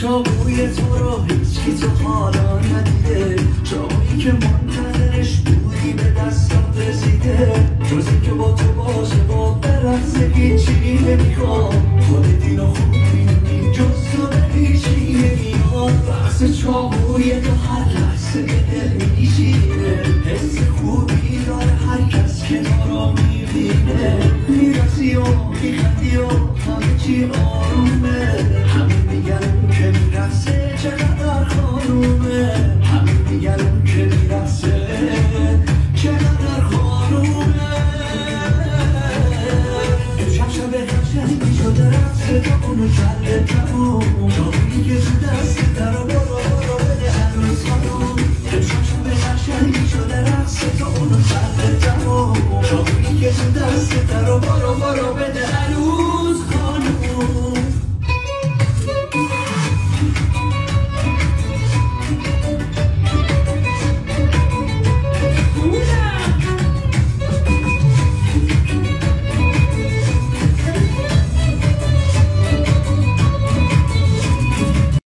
چاقوی تو رو هیچکی تو حالا ندیده، جایی که منتظرش بودی به دستات رسیده، جزی که با تو باشه با برقصه هیچی نمیخوام، خودت اینو خوب میدونی جز تو به هیچی نمیاد. بحث چاقوی تو هر لحظه به دل میشینه، حس خوبی داره هر کس که تو رو میبینه، میرسی و میخندی و همه چی آرومه، همه میگن که میرسه چقدر خانومه، همه میگن که میرسه چقدر خانومه. امشب شب قشنگی شده رقص تا اونو کله تموم، جایی که تو دست در رو برو بده هنوز خانوم. امشب شب قشنگی شده رقص تا اونو کله تموم.